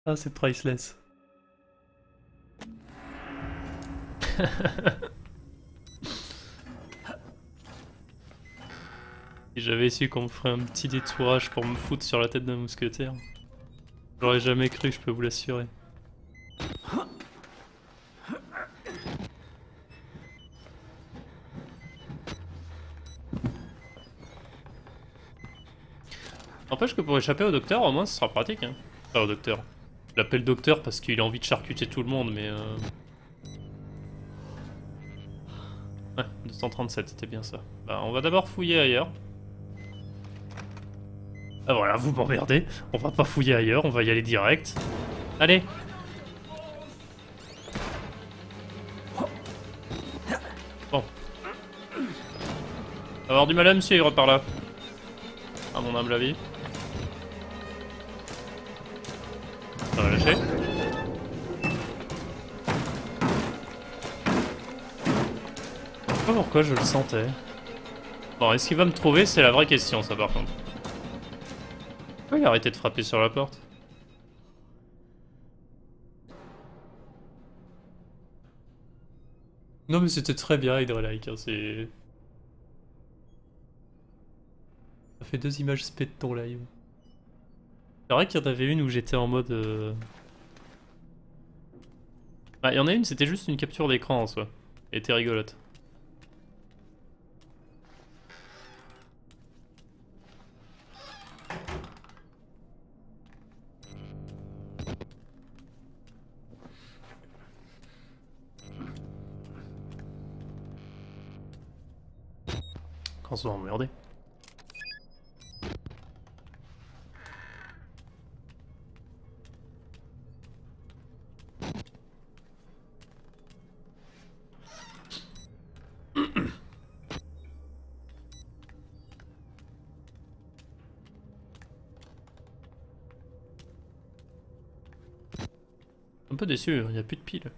Ah, c'est priceless. Si j'avais su qu'on me ferait un petit détourage pour me foutre sur la tête d'un mousquetaire, j'aurais jamais cru, je peux vous l'assurer. N'empêche que pour échapper au docteur, au moins ce sera pratique, hein. Enfin, au docteur. Je l'appelle docteur parce qu'il a envie de charcuter tout le monde, mais ouais, 237, c'était bien ça. Bah, on va d'abord fouiller ailleurs. Ah voilà, vous m'emmerdez. On va pas fouiller ailleurs, on va y aller direct. Allez. Bon. On va avoir du mal à me suivre par là. À mon humble avis. Ça va lâcher. Je sais pas pourquoi je le sentais. Bon, est-ce qu'il va me trouver? C'est la vraie question, ça, par contre. Pourquoi il a arrêté de frapper sur la porte? Non, mais c'était très bien, Hydrolike, hein, c'est... Ça fait 2 images spé de ton live. C'est vrai qu'il y en avait une où j'étais en mode... Ah, il y en a une, c'était juste une capture d'écran en soi. Elle était rigolote. Quand on se va emmerder. Un peu déçu, il n'y a plus de piles.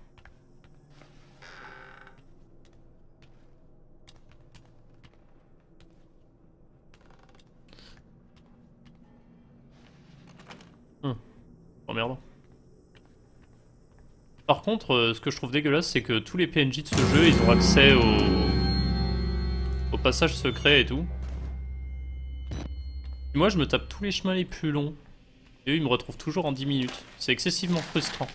Emmerdant. Par contre, ce que je trouve dégueulasse, c'est que tous les PNJ de ce jeu, ils ont accès au passage secret et tout. Et moi, je me tape tous les chemins les plus longs. Et eux, ils me retrouvent toujours en 10 minutes. C'est excessivement frustrant.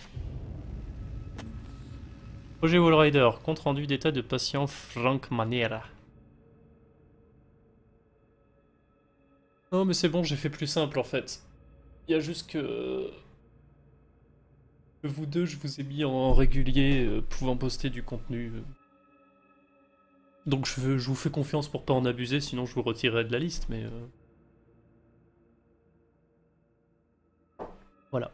Projet Wallrider, compte rendu d'état de patient Frank Manera. Non, mais c'est bon, j'ai fait plus simple en fait. Il y a juste que... Vous deux, je vous ai mis en régulier, pouvant poster du contenu. Donc je vous fais confiance pour pas en abuser, sinon je vous retirerai de la liste, mais... Voilà.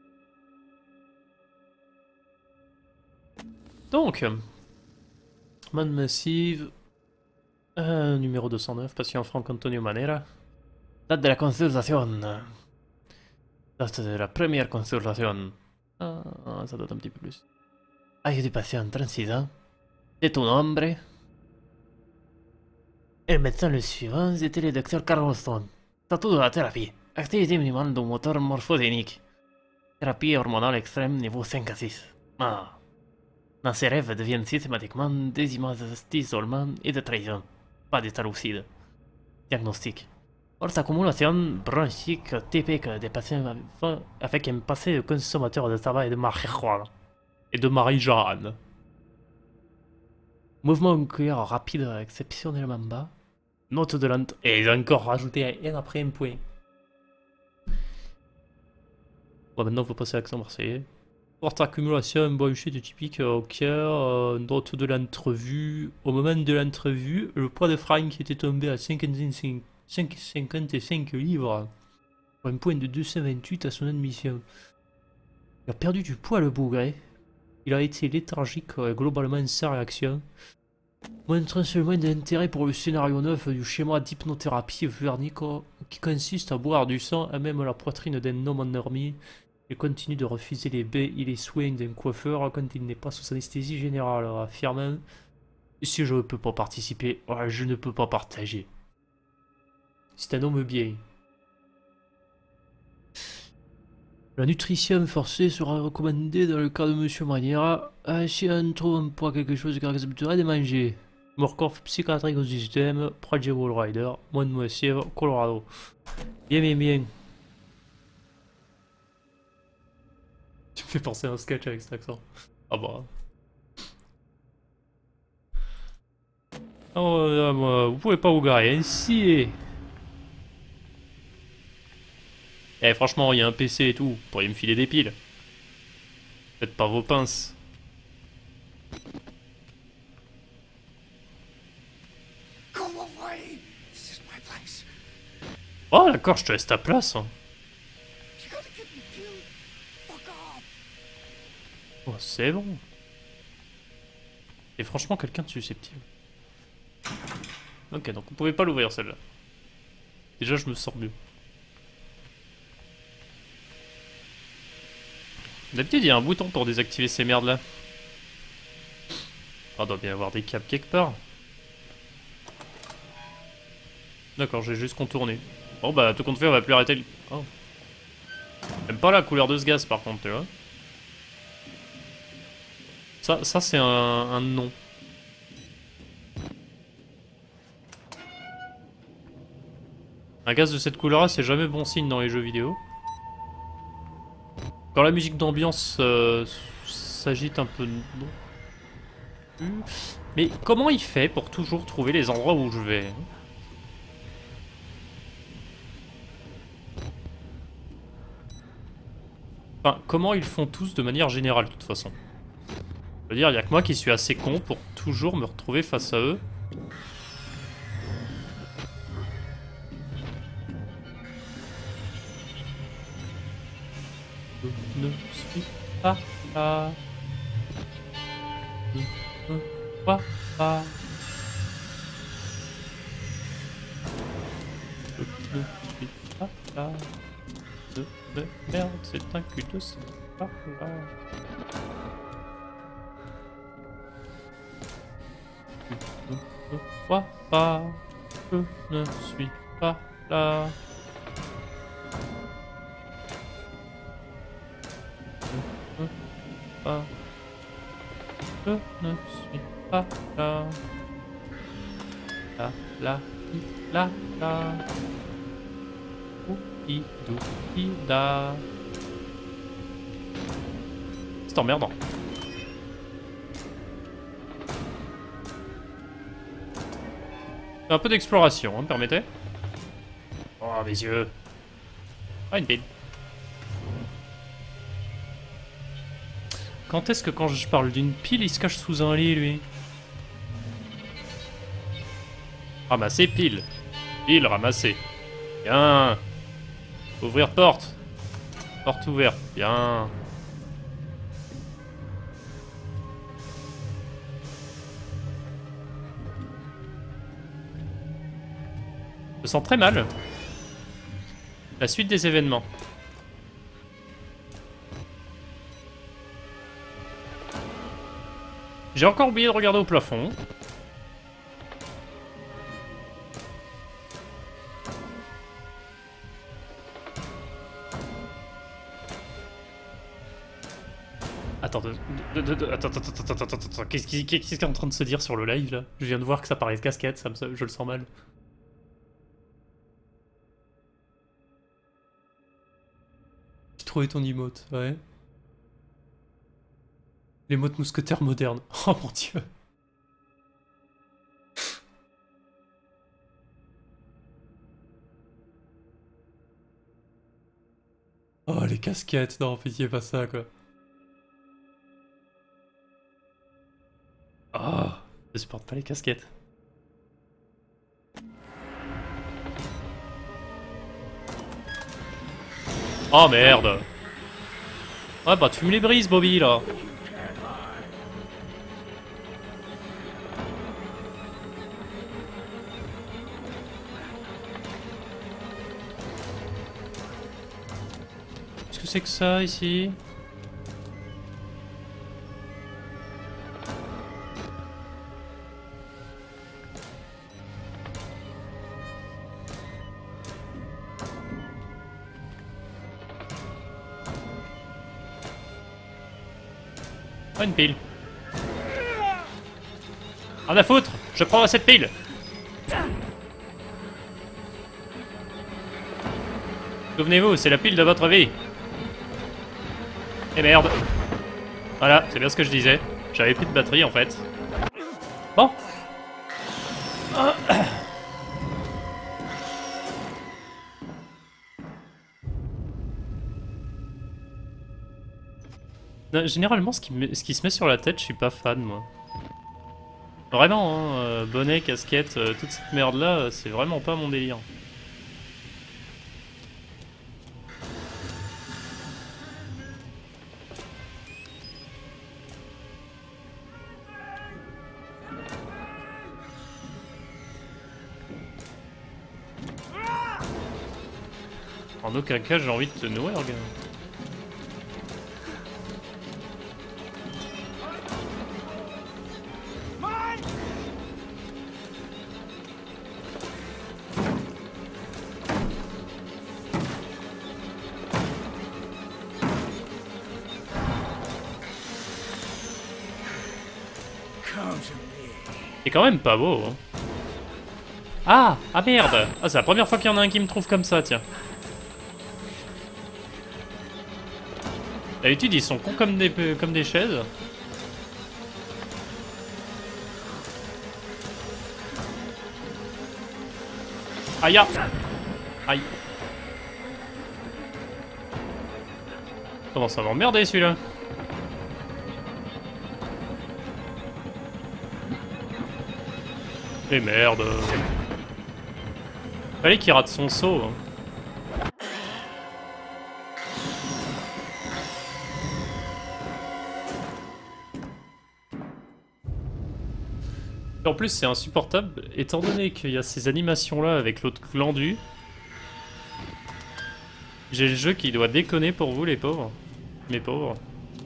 Donc, man massive, numéro 209, patient Frank Antonio Manera. Date de la consultation. Date de la première consultation. Ah, ça date un petit peu plus. Âge du patient 36 ans. C'est ton nombre. Et le médecin le suivant, c'était le docteur Carlston. Statut de la thérapie. Activité minimale du moteur morphogénique. Thérapie hormonale extrême niveau 5 à 6. Ah. Dans ses rêves deviennent systématiquement des images d'isolement et de trahison. Pas d'état lucide. Diagnostic. Forte accumulation bronchique typique des patients avec un passé de consommateur de tabac et de marijuana. Et de Marie-Jeanne. Mouvement oculaire rapide exceptionnellement bas. Note de l'entrée. Et ils ont encore rajouté un après un point. Bon, maintenant, il faut passer à l'accent marseillais. Forte accumulation bronchique typique au cœur. Note de l'entrevue. Au moment de l'entrevue, le poids de Frank était tombé à 55 livres. Pour un point de 228 à son admission. Il a perdu du poids, le bougre. Il a été léthargique et globalement sans réaction. Montrant seulement d'intérêt pour le scénario 9 du schéma d'hypnothérapie vernique qui consiste à boire du sang à même la poitrine d'un homme endormi et continue de refuser les baies et les soins d'un coiffeur quand il n'est pas sous anesthésie générale, affirmant si je ne peux pas participer, je ne peux pas partager. C'est un homme bien. La nutrition forcée sera recommandée dans le cas de Monsieur Maniera. Si on trouve un poids quelque chose qui accepterait de manger. Morcoff psychiatrique au système, Project Wall Rider, Moine Moissièvre, Colorado. Bien, bien, bien. Tu me fais penser à un sketch avec cet accent. Ah bah. Oh, vous pouvez pas vous garer ainsi. Eh, franchement, il y a un PC et tout. Vous pourriez me filer des piles. Faites pas vos pinces. Oh, d'accord, je te laisse ta place. Hein. Oh, c'est bon. Et franchement, quelqu'un de susceptible. Ok, donc on pouvait pas l'ouvrir celle-là. Déjà, je me sens mieux. D'habitude, il y a un bouton pour désactiver ces merdes là. Oh, doit bien y avoir des câbles quelque part. D'accord, j'ai juste contourné. Bon, bah, tout compte fait, on va plus arrêter le. Oh. J'aime pas la couleur de ce gaz par contre, tu vois. Ça c'est un nom. Un gaz de cette couleur-là, c'est jamais bon signe dans les jeux vidéo. Quand la musique d'ambiance s'agite un peu... Non. Mais comment il fait pour toujours trouver les endroits où je vais? Enfin, comment ils font tous de manière générale, de toute façon? Je veux dire, il y a que moi qui suis assez con pour toujours me retrouver face à eux. Je ne suis pas là. Je ne vois pas. Je ne suis pas là. De merde, c'est un cul de sac par là. Je ne vois pas. Je ne suis pas là. Je ne pas. Je ne suis pas là. Là, là, là, là. Oupidou-ida. C'est emmerdant. Un peu d'exploration, hein, permettez. Oh, mes yeux. Ah, une pile. Quand est-ce que quand je parle d'une pile, il se cache sous un lit, lui? Ramasser pile. Pile ramassée. Bien. Ouvrir porte. Porte ouverte. Bien. Je me sens très mal. La suite des événements. J'ai encore oublié de regarder au plafond. Attends, attends, qu'est-ce qui est en train de se dire sur le live là? Je viens de voir que ça paraît casquette, je le sens mal. J'ai trouvé ton emote, ouais. L'émote mousquetaire moderne. Oh mon dieu. Oh les casquettes, non pitié pas ça quoi. Oh, je supporte pas les casquettes. Oh merde. Ouais bah tu me les brises Bobby là. Qu'est-ce que c'est que ça ici? Oh, une pile. Rien à foutre, je prends cette pile. Souvenez-vous, c'est la pile de votre vie. Et merde. Voilà, c'est bien ce que je disais. J'avais plus de batterie en fait. Bon. Non, généralement, ce qui se met sur la tête, je suis pas fan, moi. Vraiment, hein, bonnet, casquette, toute cette merde-là, c'est vraiment pas mon délire. En aucun cas, j'ai envie de te nourrir, gars. C'est quand même pas beau, hein. Ah! Ah merde! Ah, c'est la première fois qu'il y en a un qui me trouve comme ça, tiens. D'habitude, ils sont cons comme des chaises. Aïe! Aïe! Comment ça va m'emmerder celui-là? Mais merde! Fallait qu'il rate son saut. Hein. En plus, c'est insupportable, étant donné qu'il y a ces animations-là avec l'autre glandu. J'ai le jeu qui doit déconner pour vous, les pauvres. Mes pauvres.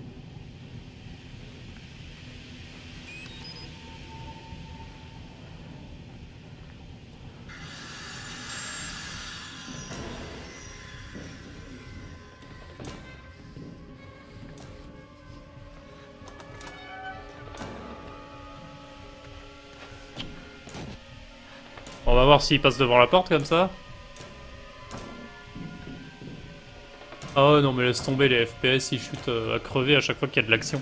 On va voir s'il passe devant la porte comme ça. Oh non mais laisse tomber, les FPS ils chutent à crever à chaque fois qu'il y a de l'action.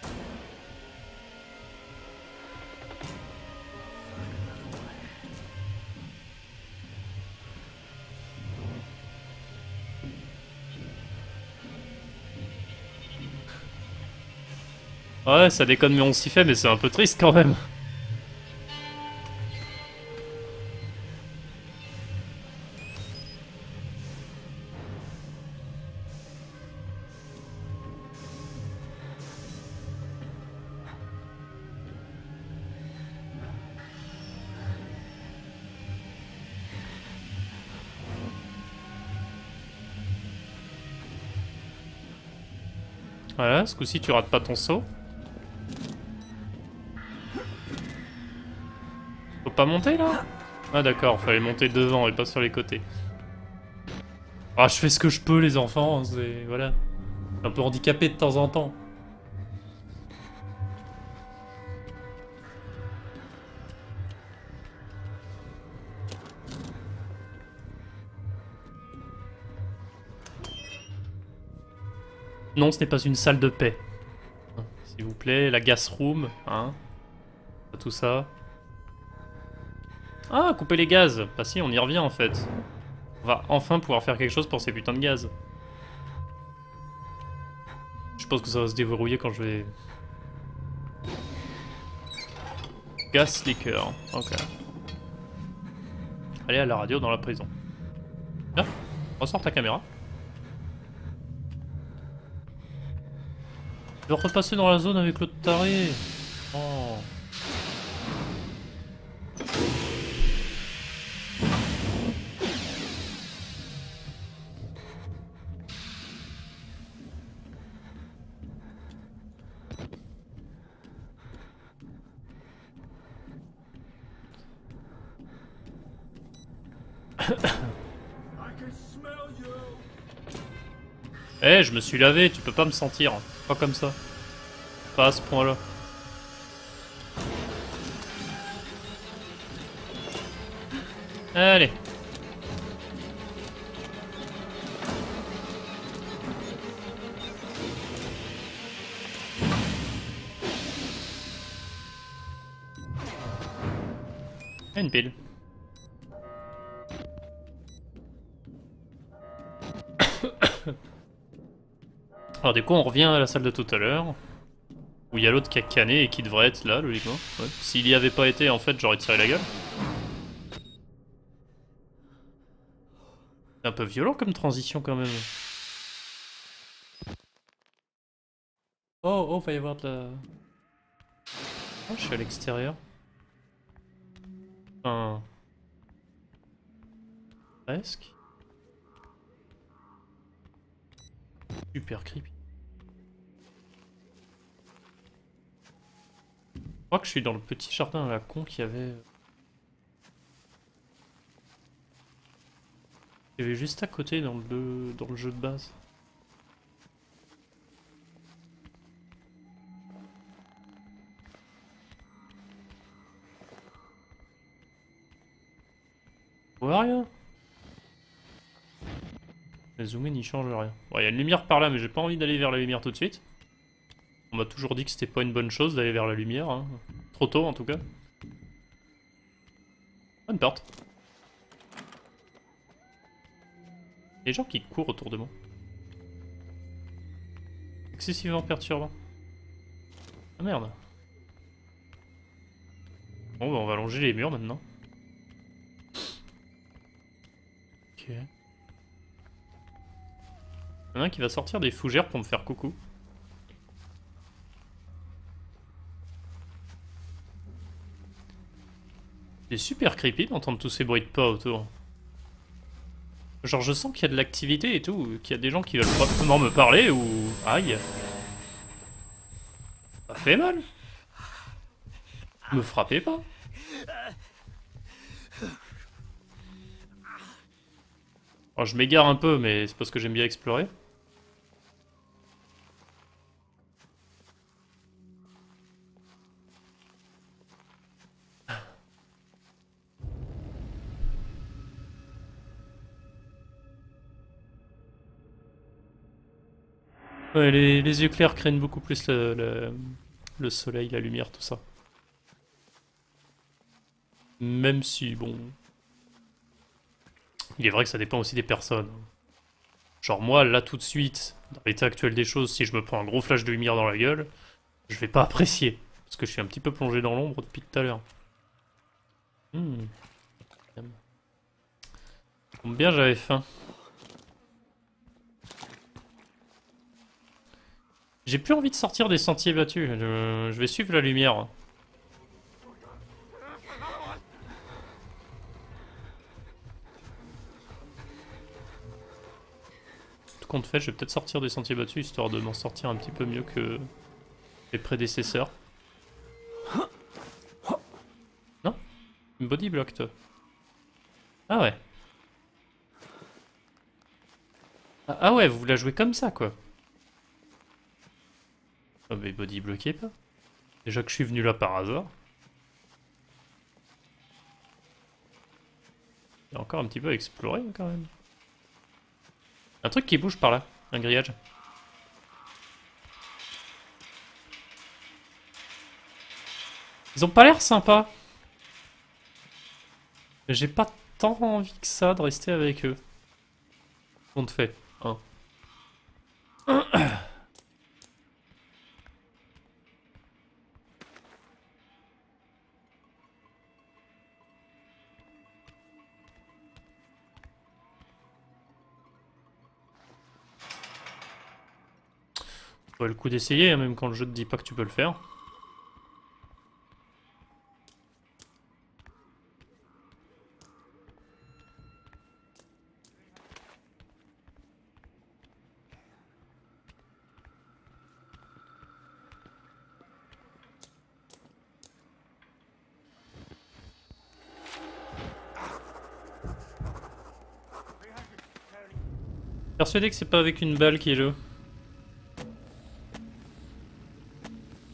Ouais ça déconne mais on s'y fait, mais c'est un peu triste quand même. Voilà, ce coup-ci tu rates pas ton saut. Faut pas monter là? Ah d'accord, fallait monter devant et pas sur les côtés. Ah je fais ce que je peux les enfants, c'est... voilà. Un peu handicapé de temps en temps. Non, ce n'est pas une salle de paix. S'il vous plaît, la gas room, hein. Tout ça. Ah, couper les gaz. Bah si, on y revient en fait. On va enfin pouvoir faire quelque chose pour ces putains de gaz. Je pense que ça va se déverrouiller quand je vais... Gas leaker, ok. Allez à la radio dans la prison. Tiens, ressors ta caméra. Je vais repasser dans la zone avec l'autre taré. Oh. Eh, je me suis lavé, tu peux pas me sentir. Pas comme ça. Pas à ce point-là. Allez. Une pile. Alors du coup on revient à la salle de tout à l'heure. Où il y a l'autre qui a canné et qui devrait être là logiquement. Ouais. S'il y avait pas été en fait j'aurais tiré la gueule. C'est un peu violent comme transition quand même. Oh, va y avoir de la... Oh, je suis à l'extérieur. Enfin... Presque. Super creepy. Je crois que je suis dans le petit jardin à la con qu'il y avait... Il y avait juste à côté dans le jeu de base. On voit rien. Le zoom in n'y change rien. Bon, il y a une lumière par là, mais j'ai pas envie d'aller vers la lumière tout de suite. On m'a toujours dit que c'était pas une bonne chose d'aller vers la lumière. Hein. Trop tôt en tout cas. Bonne porte. Il y a des gens qui courent autour de moi. Excessivement perturbant. Ah merde. Bon bah on va longer les murs maintenant. Ok. Il y en a un qui va sortir des fougères pour me faire coucou. C'est super creepy d'entendre tous ces bruits de pas autour. Genre je sens qu'il y a de l'activité et tout, qu'il y a des gens qui veulent probablement me parler ou... Aïe. Ça fait mal. Me frappez pas. Alors, je m'égare un peu, mais c'est parce que j'aime bien explorer. Ouais, les yeux clairs craignent beaucoup plus le soleil, la lumière, tout ça. Même si, bon... Il est vrai que ça dépend aussi des personnes. Genre moi, là, tout de suite, dans l'état actuel des choses, si je me prends un gros flash de lumière dans la gueule, je vais pas apprécier. Parce que je suis un petit peu plongé dans l'ombre depuis tout à l'heure. Bien, j'avais faim. J'ai plus envie de sortir des sentiers battus. Je vais suivre la lumière. Tout compte fait, je vais peut-être sortir des sentiers battus histoire de m'en sortir un petit peu mieux que les prédécesseurs. Non? Une body block, toi. Ah ouais. Ah ouais, vous la jouez comme ça, quoi. Ah mais body bloquez pas. Déjà que je suis venu là par hasard. Il y a encore un petit peu à explorer, quand même. Un truc qui bouge par là. Un grillage. Ils ont pas l'air sympas. J'ai pas tant envie que ça de rester avec eux. Compte fait. Hein. Ouais, le coup d'essayer, hein, même quand le jeu te dit pas que tu peux le faire. Persuadé que c'est pas avec une balle qui est là.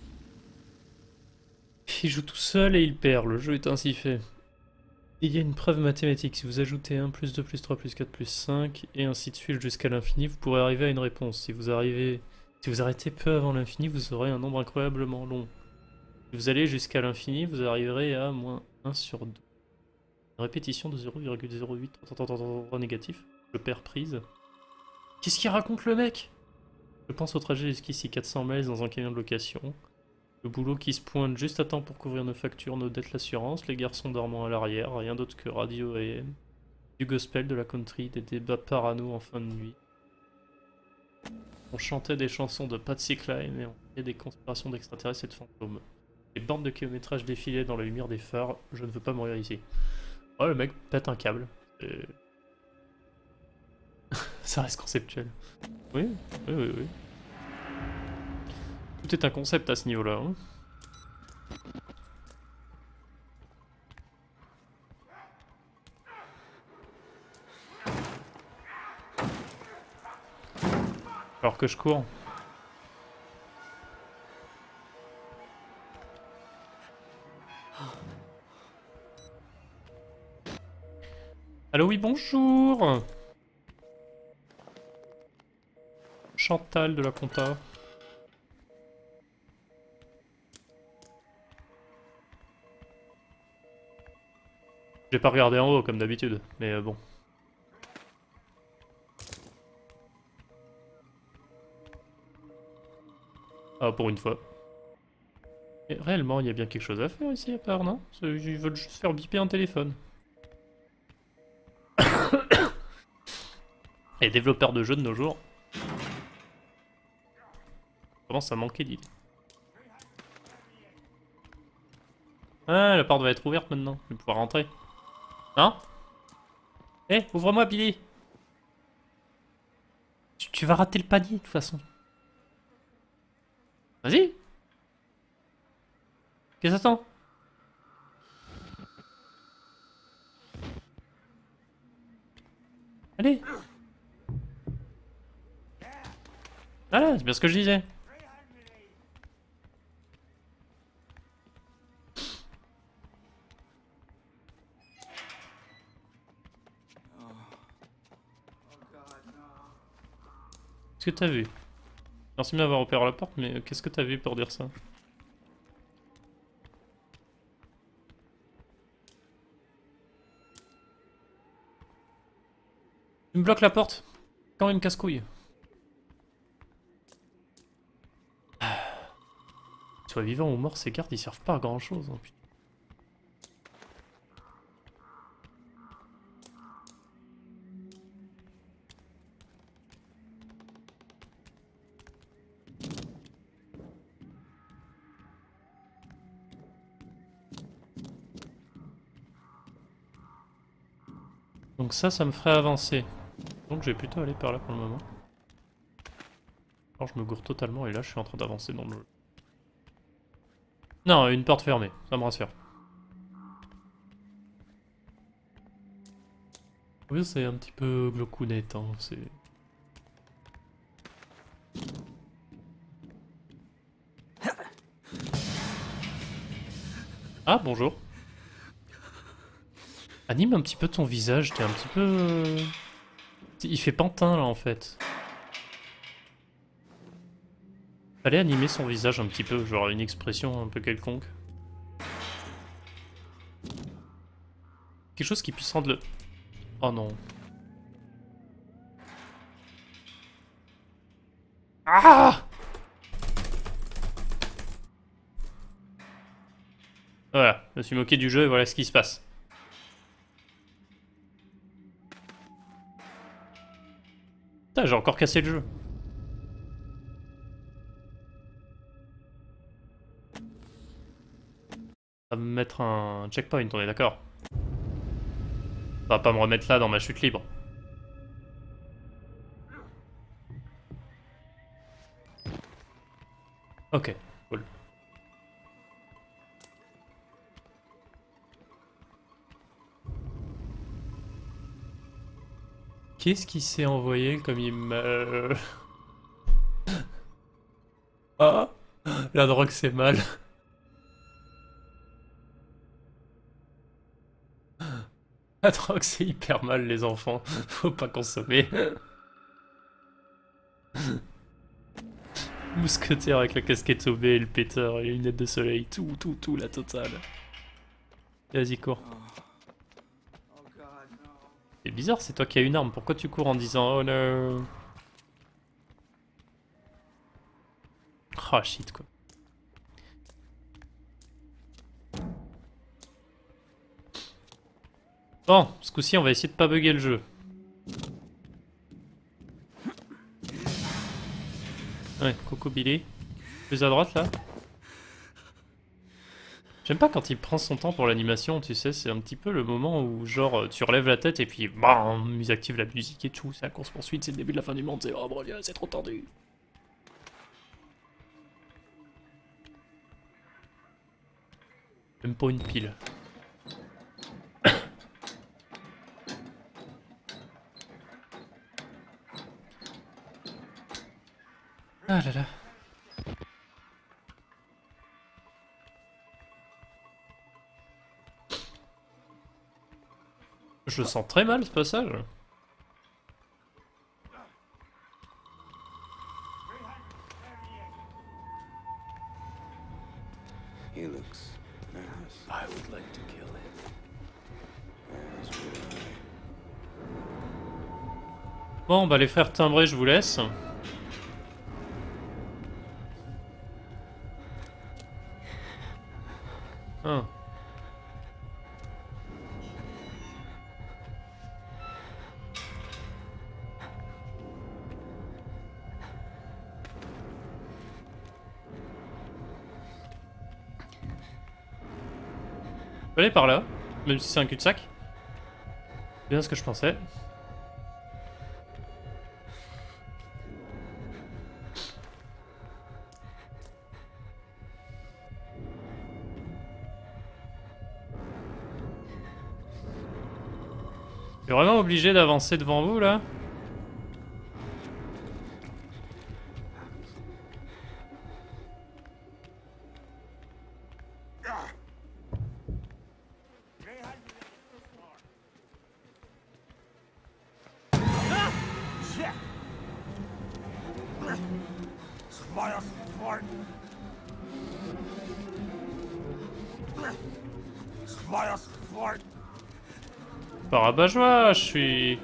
il joue tout seul et il perd. Le jeu est ainsi fait. Il y a une preuve mathématique. Si vous ajoutez 1 plus 2 plus 3 plus 4 plus 5 et ainsi de suite jusqu'à l'infini, vous pourrez arriver à une réponse. Si vous arrêtez peu avant l'infini, vous aurez un nombre incroyablement long. Si vous allez jusqu'à l'infini, vous arriverez à moins 1 sur 2. Une répétition de 0,08 négatif. Je perds prise. Qu'est-ce qu'il raconte le mec? Je pense au trajet jusqu'ici, 400 miles dans un camion de location. Le boulot qui se pointe juste à temps pour couvrir nos factures, nos dettes, l'assurance, les garçons dormant à l'arrière, rien d'autre que radio AM, du gospel, de la country, des débats parano en fin de nuit. On chantait des chansons de Patsy Cline et on faisait des conspirations d'extraterrestres et de fantômes. Les bandes de kilométrage défilaient dans la lumière des phares, je ne veux pas mourir ici. Oh, le mec pète un câble. Ça reste conceptuel. Oui, oui, oui, oui. Tout est un concept à ce niveau-là. Hein. Alors que je cours. Allô, oui, bonjour. Chantal de la compta. J'ai pas regardé en haut comme d'habitude, mais bon. Ah, pour une fois. Et réellement, il y a bien quelque chose à faire ici à part, non? Ils veulent juste faire biper un téléphone. Les développeurs de jeux de nos jours commencent à manquer d'idées. Ah, la porte va être ouverte maintenant. Je vais pouvoir rentrer. Hein? Eh, ouvre-moi, Billy! Tu vas rater le panier, de toute façon. Vas-y! Qu'est-ce que t'attends? Allez! Voilà, c'est bien ce que je disais. Qu'est-ce que t'as vu? Merci de m'avoir opéré la porte, mais qu'est-ce que t'as vu pour dire ça? Tu me bloques la porte? Quand même casse-couille. Soit vivant ou mort, ces gardes ils servent pas à grand chose. Hein, putain. Donc ça me ferait avancer. Donc je vais plutôt aller par là pour le moment. Alors je me gourre totalement et là je suis en train d'avancer dans le jeu. Non, une porte fermée, ça me rassure. Oui, c'est un petit peu glaucounette, hein, c'est... Ah, bonjour. Anime un petit peu ton visage, t'es un petit peu... Il fait pantin, là, en fait. Fallait animer son visage un petit peu, genre une expression un peu quelconque. Quelque chose qui puisse rendre le... Oh non. Ah! Voilà, je me suis moqué du jeu et voilà ce qui se passe. Putain, j'ai encore cassé le jeu. Ça va me mettre un checkpoint, on est d'accord? Ça va pas me remettre là dans ma chute libre. Ok, cool. Qu'est-ce qui s'est envoyé comme il m'a... Ah! La drogue c'est mal. La drogue, c'est hyper mal, les enfants. Faut pas consommer. Mousquetaire avec la casquette au et le pétard et les lunettes de soleil. Tout, la totale. Vas-y, cours. C'est bizarre, c'est toi qui as une arme. Pourquoi tu cours en disant oh no? Ah shit, quoi. Bon, ce coup-ci, on va essayer de pas bugger le jeu. Ouais, Coco Billy. Plus à droite, là. J'aime pas quand il prend son temps pour l'animation, tu sais, c'est un petit peu le moment où, genre, tu relèves la tête et puis, bam, ils activent la musique et tout, c'est la course-poursuite, c'est le début de la fin du monde, c'est oh, brolier, c'est trop tendu. Même pas une pile. Ah là là. Je le sens très mal ce passage. He looks nice. I would like to kill him. As would I. Bon, bah les frères timbrés, je vous laisse. Ah. Je peux aller par là, même si c'est un cul-de-sac. C'est bien ce que je pensais. Je suis vraiment obligé d'avancer devant vous là? Par rabat-joie, je suis...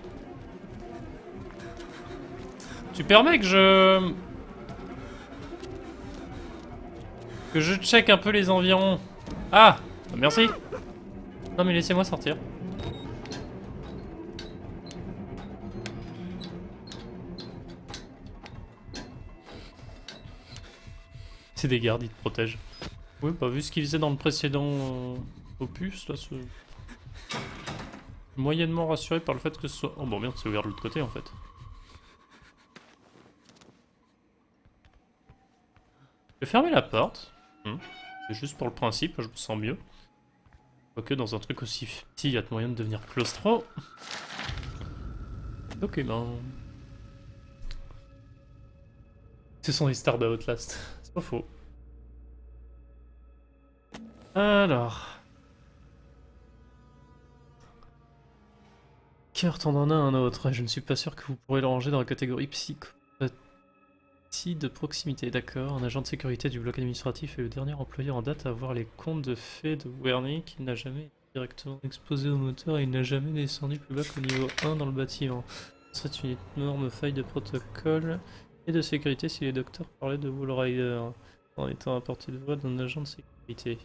Tu permets que je... Que je check un peu les environs. Ah, merci. Non mais laissez-moi sortir. C'est des gardes, ils te protègent. Oui, bah vu ce qu'ils faisaient dans le précédent opus, là, c'est... Moyennement rassuré par le fait que ce soit... Oh bon merde, c'est ouvert de l'autre côté en fait. Je vais fermer la porte. C'est juste pour le principe, je me sens mieux. Quoique dans un truc aussi petit, il y a de moyen de devenir claustro. Ok, ben... Ce sont les stars de Outlast, c'est pas faux. Alors... Cœur t'en en a un autre, je ne suis pas sûr que vous pourrez le ranger dans la catégorie psychopathie de proximité. D'accord, un agent de sécurité du bloc administratif est le dernier employé en date à voir les comptes de fait de Wernick. Il n'a jamais été directement exposé au moteur et il n'a jamais descendu plus bas qu'au niveau 1 dans le bâtiment. C'est une énorme faille de protocole et de sécurité si les docteurs parlaient de Wallrider en étant à portée de voix d'un agent de sécurité.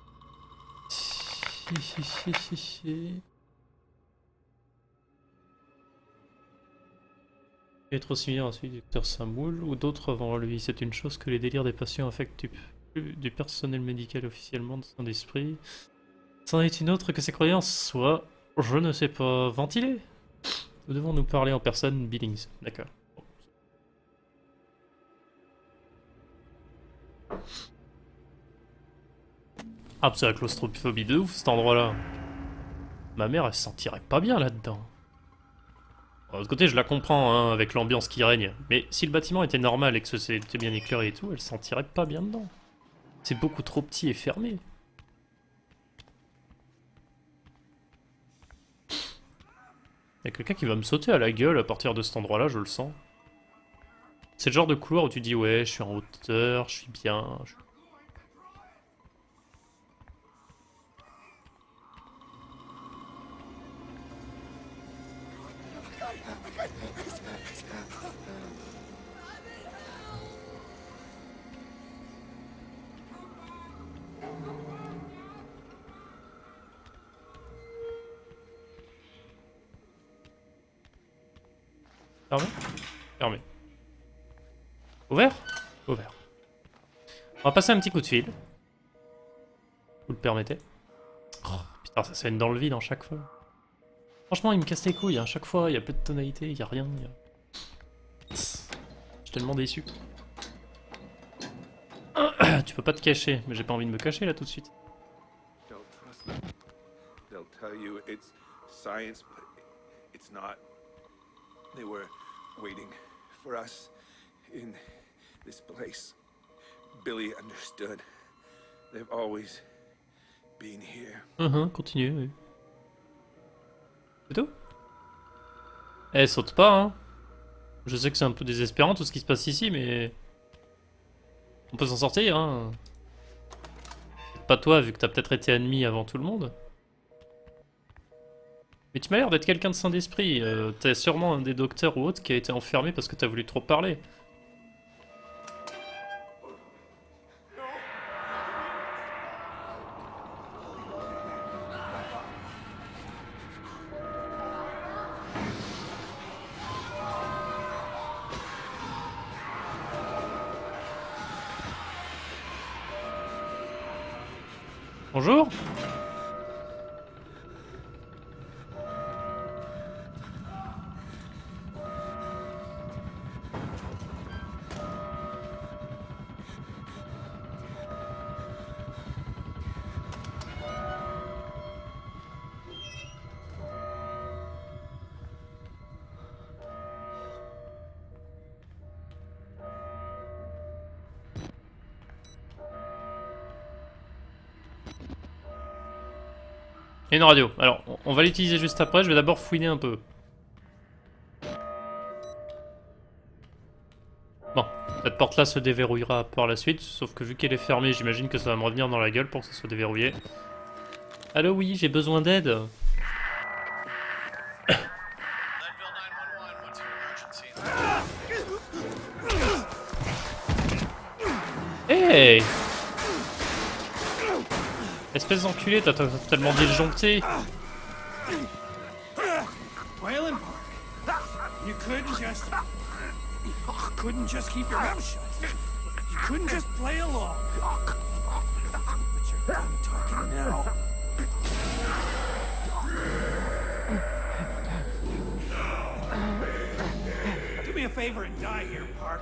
Si. Être aussi bien à celui du docteur Samoul ou d'autres avant lui. C'est une chose que les délires des patients affectent du personnel médical officiellement de son esprit. C'en est une autre que ses croyances soient, je ne sais pas, ventilées. Nous devons nous parler en personne, Billings. D'accord. Ah, c'est la claustrophobie de ouf cet endroit-là. Ma mère, elle se sentirait pas bien là-dedans. De l'autre côté, je la comprends, hein, avec l'ambiance qui règne. Mais si le bâtiment était normal et que c'était bien éclairé et tout, elle s'en tirait pas bien dedans. C'est beaucoup trop petit et fermé. y a quelqu'un qui va me sauter à la gueule à partir de cet endroit-là, je le sens. C'est le genre de couloir où tu dis ouais, je suis en hauteur, je suis bien. Fermé? Fermé. Ouvert? Ouvert. On va passer un petit coup de fil. Vous le permettez? Oh, putain, ça sonne dans le vide en chaque fois. Franchement, il me casse les couilles. À chaque fois, il y a peu de tonalité, il y a rien. Je suis tellement déçu. Tu peux pas te cacher, mais j'ai pas envie de me cacher là tout de suite. Don't trust them. They'll tell you it's science, but it's not. They were waiting for us in this place. Billy understood. They've always been here. Continue, oui. C'est tout? Eh, saute pas, hein. Je sais que c'est un peu désespérant tout ce qui se passe ici, mais... on peut s'en sortir, hein. Pas toi, vu que t'as peut-être été admis avant tout le monde. Mais tu m'as l'air d'être quelqu'un de sain d'esprit. T'es sûrement un des docteurs ou autres qui a été enfermé parce que t'as voulu trop parler. Bonjour. Et une radio. Alors, on va l'utiliser juste après. Je vais d'abord fouiner un peu. Bon, cette porte-là se déverrouillera par la suite. Sauf que vu qu'elle est fermée, j'imagine que ça va me revenir dans la gueule pour que ça soit déverrouillé. Allô, oui, j'ai besoin d'aide. Hey! Espèce d'enculé, t'as tellement disjoncté. Wayland Park, you couldn't just keep your mouth shut. You couldn't just play along. But you're done talking now. Do me a favor and die here, Park.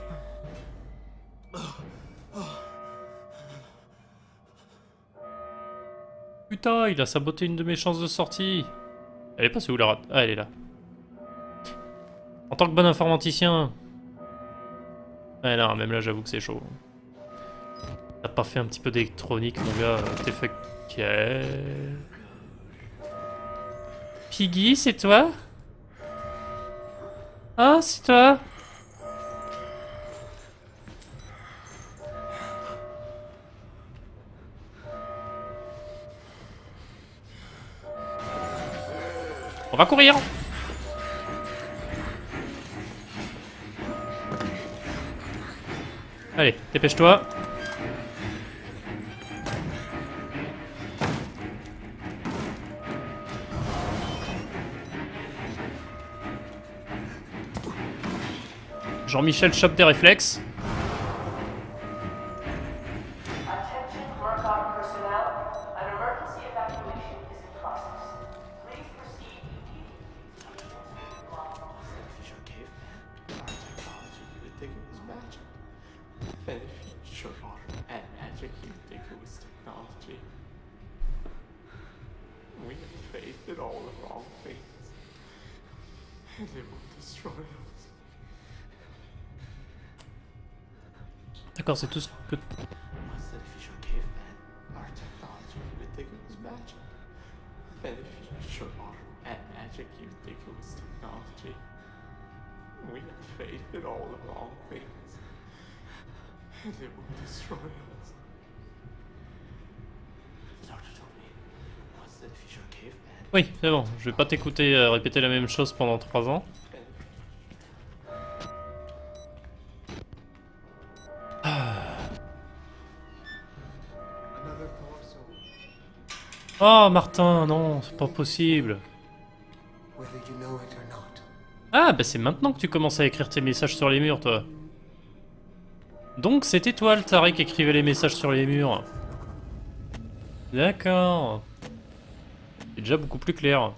Putain, il a saboté une de mes chances de sortie. Elle est passée où la rate? Ah, elle est là. En tant que bon informaticien. Ouais, non, même là, j'avoue que c'est chaud. T'as pas fait un petit peu d'électronique, mon gars. T'es fait... Ok. Piggy, c'est toi? Ah, c'est toi? On va courir. Allez, dépêche-toi. Jean-Michel chope des réflexes. Attention Murkoff personnel, an emergency evacuation is in process. Please proceed immediately. Beneficial caveman. Our technology, you would think it was magic. Beneficial and magic, you would think it was technology. We have faith in all the wrong things. And it will destroy us. D'accord, c'est tout ce que... Once beneficial caveman, our technology, you would think it was magic. Beneficial and magic. magic you think it was technology. We had faith in all the wrong things. And it would destroy us. The doctor told me once that if you're a caveman, Oui, c'est bon, je vais pas t'écouter répéter la même chose pendant 3 ans. Another poor soul. Oh Martin, non, c'est pas possible. Whether you know it or not. Ah, bah c'est maintenant que tu commences à écrire tes messages sur les murs, toi. Donc c'était toi le taré qui écrivait les messages sur les murs. D'accord. C'est déjà beaucoup plus clair.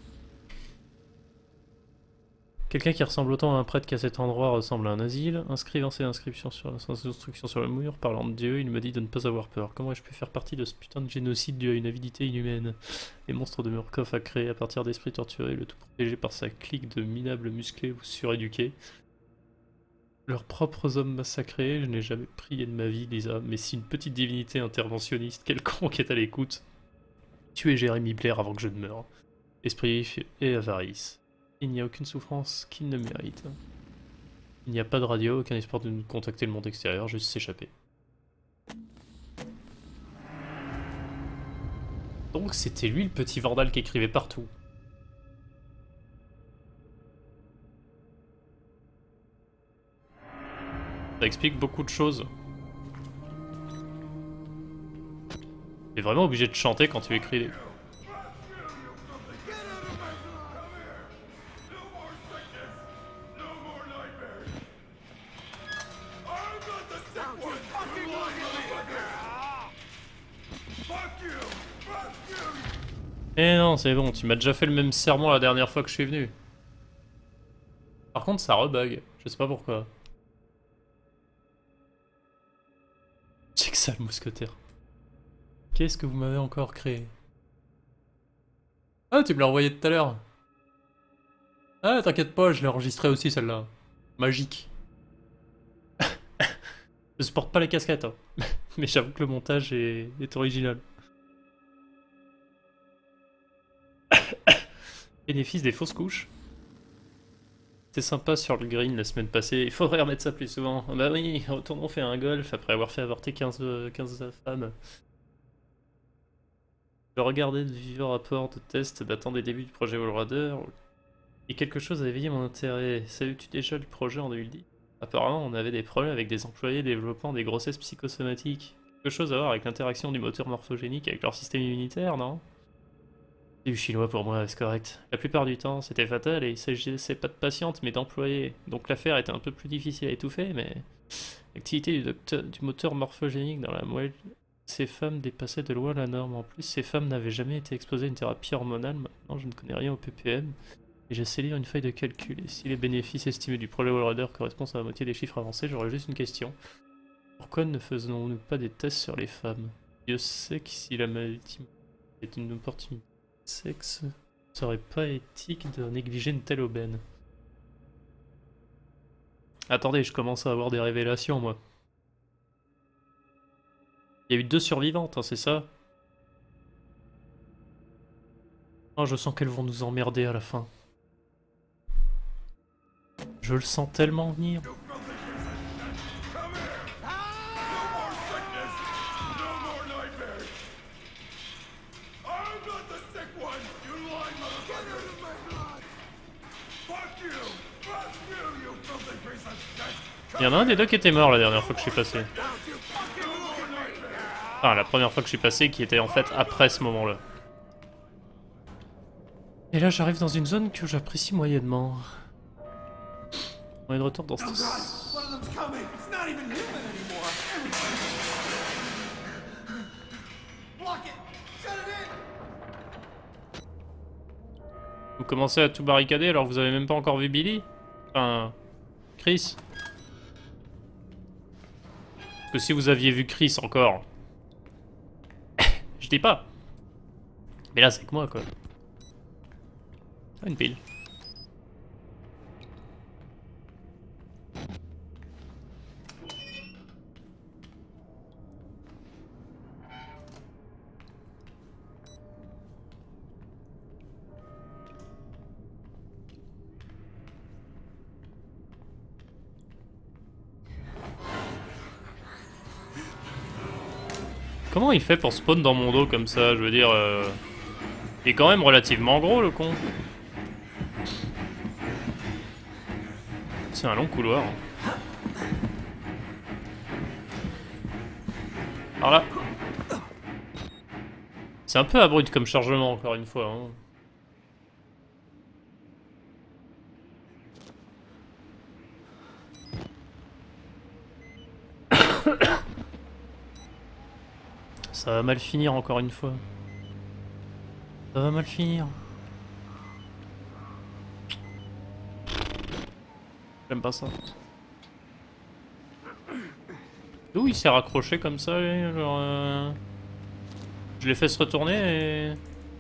Quelqu'un qui ressemble autant à un prêtre qu'à cet endroit ressemble à un asile. Inscrivant ses inscriptions sur le mur, parlant de Dieu, il me dit de ne pas avoir peur. Comment ai-je pu faire partie de ce putain de génocide dû à une avidité inhumaine? Les monstres de Murkoff a créé à partir d'esprits torturés, le tout protégé par sa clique de minables musclés ou suréduqués. Leurs propres hommes massacrés, je n'ai jamais prié de ma vie, Lisa, mais si une petite divinité interventionniste quelconque est à l'écoute, tuez Jérémy Blair avant que je ne meure. Esprit et avarice. Il n'y a aucune souffrance qu'il ne mérite. Il n'y a pas de radio, aucun espoir de nous contacter le monde extérieur, juste s'échapper. Donc c'était lui le petit Vandal qui écrivait partout. Ça explique beaucoup de choses. T'es vraiment obligé de chanter quand tu écris des... Eh non, c'est bon, tu m'as déjà fait le même serment la dernière fois que je suis venu. Par contre, ça rebug. Je sais pas pourquoi. Check ça, le mousquetaire. Qu'est-ce que vous m'avez encore créé? Ah, tu me l'as envoyé tout à l'heure. Ah, t'inquiète pas, je l'ai enregistré aussi, celle-là. Magique. Je supporte pas les casquettes, hein. Mais j'avoue que le montage est original. Bénéfice des fausses couches. C'était sympa sur le green la semaine passée. Il faudrait remettre ça plus souvent. Bah oui, retournons faire un golf après avoir fait avorter 15 femmes. Je regardais de vieux rapports de tests datant des débuts du projet Wallrunner et quelque chose a éveillé mon intérêt. Savais-tu déjà le projet en 2010? Apparemment, on avait des problèmes avec des employés développant des grossesses psychosomatiques. Quelque chose à voir avec l'interaction du moteur morphogénique avec leur système immunitaire, non? C'est du chinois pour moi, c'est correct. La plupart du temps, c'était fatal et il s'agissait pas de patientes, mais d'employés. Donc l'affaire était un peu plus difficile à étouffer, mais... L'activité du moteur morphogénique dans la moelle... Ces femmes dépassaient de loin la norme. En plus, ces femmes n'avaient jamais été exposées à une thérapie hormonale. Maintenant, je ne connais rien au PPM. Et j'essaie de lire une feuille de calcul. Et si les bénéfices estimés du projet Wallrunner correspondent à la moitié des chiffres avancés, j'aurais juste une question. Pourquoi ne faisons-nous pas des tests sur les femmes? Dieu sait que si la maladie est une opportunité de sexe, ce serait pas éthique de négliger une telle aubaine. Attendez, je commence à avoir des révélations, moi. Il y a eu 2 survivantes, hein, c'est ça? Oh, je sens qu'elles vont nous emmerder à la fin. Je le sens tellement venir. Il y en a un des deux qui était mort la dernière fois que je suis passé. Enfin, la première fois que je suis passé, qui était en fait après ce moment-là. Et là, j'arrive dans une zone que j'apprécie moyennement. On est de retour dans ce... Vous commencez à tout barricader alors que vous avez même pas encore vu Billy? Enfin... Chris? Parce que si vous aviez vu Chris encore... Je dis pas. Mais là, c'est que moi, quoi. Ah, une pile. Comment il fait pour spawn dans mon dos comme ça? Je veux dire... Il est quand même relativement gros, le con. C'est un long couloir. Par là. C'est un peu abrupt comme chargement, encore une fois. Hein. Ça va mal finir, encore une fois. Ça va mal finir. J'aime pas ça. D'où il s'est raccroché comme ça, lui, genre... Je l'ai fait se retourner et...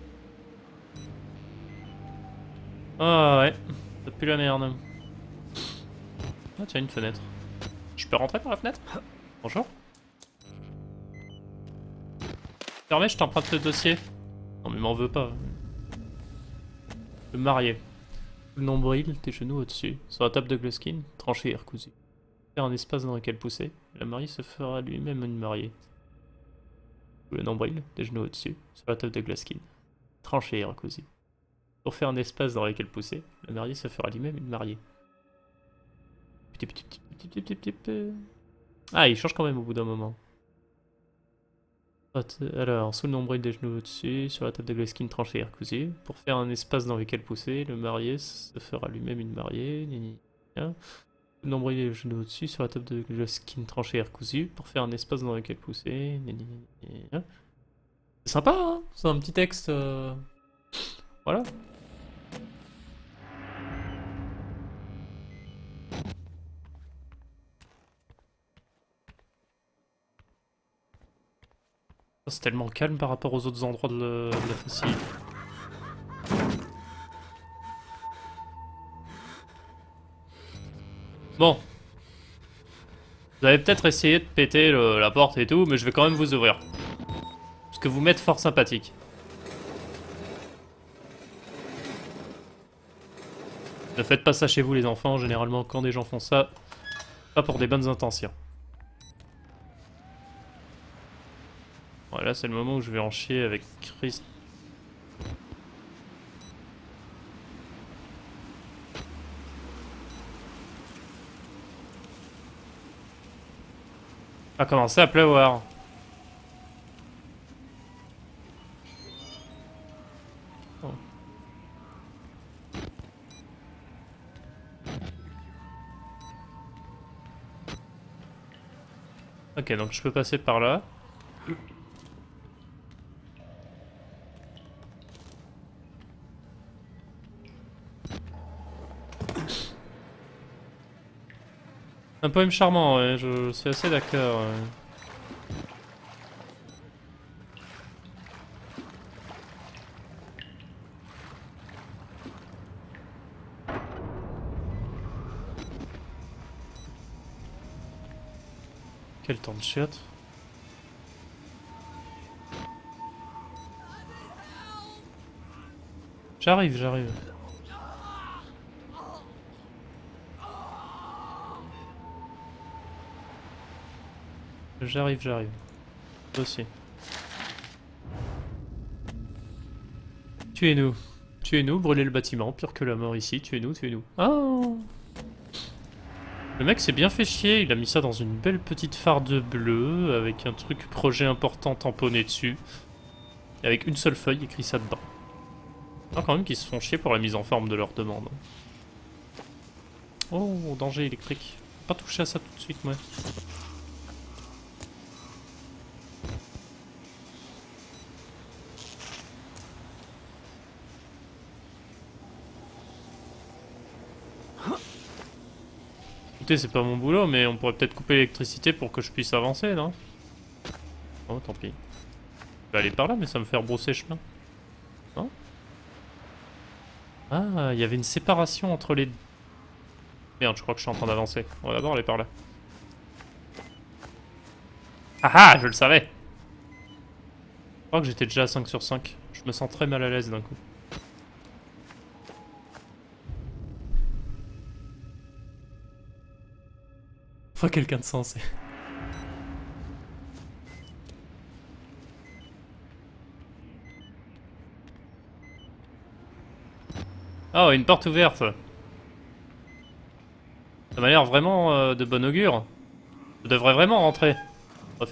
Ah ouais, ça pue la merde. Ah tiens, une fenêtre. Je peux rentrer par la fenêtre? Bonjour. Permets, je t'emprunte le dossier. Non mais m'en veux pas. Le marié. Le nombril, tes genoux au-dessus. Sur la table de Gluskin, tranché et recousu. Faire un espace dans lequel pousser. Le marié se fera lui-même une mariée. Le nombril, des genoux au-dessus. Sur la table de Gluskin. Tranché et recousu. Pour faire un espace dans lequel pousser, le marié se fera lui-même une mariée. Ah, il change quand même au bout d'un moment. Alors, sous le nombril des genoux au-dessus, sur la table de Gluskin tranchée et recousu. Pour faire un espace dans lequel pousser, le marié se fera lui-même une mariée. Le nombril des genoux au-dessus, sur la table de Gluskin tranchée et recousu. Pour faire un espace dans lequel pousser. C'est sympa, hein? C'est un petit texte. Voilà. C'est tellement calme par rapport aux autres endroits de la facilité. Bon. Vous allez peut-être essayer de péter la porte et tout, mais je vais quand même vous ouvrir. Parce que vous m'êtes fort sympathique. Ne faites pas ça chez vous les enfants, généralement quand des gens font ça, pas pour des bonnes intentions. Voilà, c'est le moment où je vais en chier avec Chris. A commencé à pleuvoir. Oh. Ok, donc je peux passer par là. Un poème charmant, ouais, je suis assez d'accord. Ouais. Quel temps de chiotte. J'arrive, j'arrive. J'arrive, j'arrive. Aussi. Tuez-nous. Tuez-nous, brûlez le bâtiment, pire que la mort ici. Tuez-nous, tuez-nous. Oh! Le mec s'est bien fait chier, il a mis ça dans une belle petite farde bleue, avec un truc projet important tamponné dessus. Et avec une seule feuille, écrit ça dedans. Alors quand même qu'ils se font chier pour la mise en forme de leur demande. Oh, danger électrique. Pas toucher à ça tout de suite, moi. Écoutez, c'est pas mon boulot, mais on pourrait peut-être couper l'électricité pour que je puisse avancer, non? Oh, tant pis. Je vais aller par là, mais ça me fait rebrousser chemin. Non? Ah, il y avait une séparation entre les... Merde, je crois que je suis en train d'avancer. On va d'abord aller par là. Ah ah, je le savais! Je crois que j'étais déjà à 5 sur 5. Je me sens très mal à l'aise d'un coup. Faut quelqu'un de sensé. Oh, une porte ouverte. Ça m'a l'air vraiment de bon augure. Je devrais vraiment rentrer.